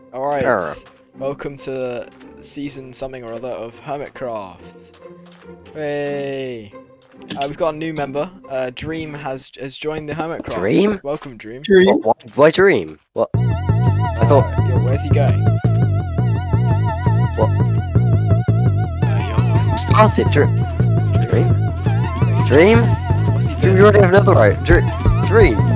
Alright, welcome to season something or other of HermitCraft. Hey, we've got a new member. Dream has joined the HermitCraft. Dream? Welcome, Dream. Dream? Why Dream? What? I thought. Yo, where's he going? What? Started Dream? Dream? What's he Dream? doing? You already have another right. Dream?